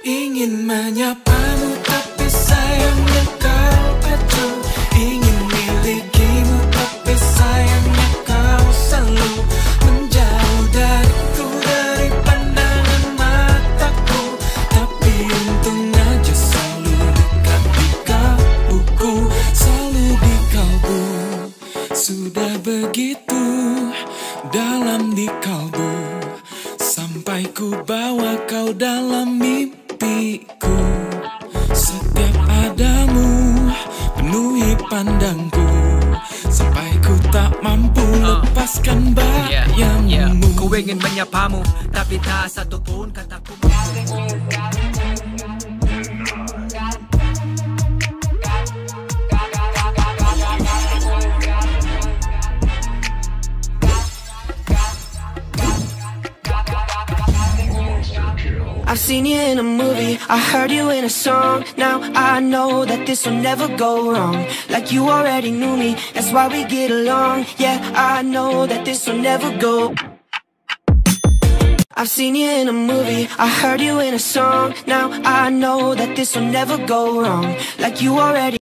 Ingin menyapamu tapi sayangnya kau acuh. Ingin milikimu tapi sayangnya kau selalu menjauh dariku, dari pandangan mataku. Tapi untung aja selalu dekat di kalbuku, selalu di kalbu. Sudah begitu dalam di kalbu, sampai ku bawa kau dalam mimpiku. Setiap adamu penuhi pandangku, sampai ku tak mampu lepaskan bayangmu. Ku ingin menyapamu, tapi tak satu pun kataku. I've seen you in a movie, I heard you in a song. Now I know that this will never go wrong. Like you already knew me, that's why we get along. Yeah, I know that this will never go. I've seen you in a movie, I heard you in a song. Now I know that this will never go wrong. Like you already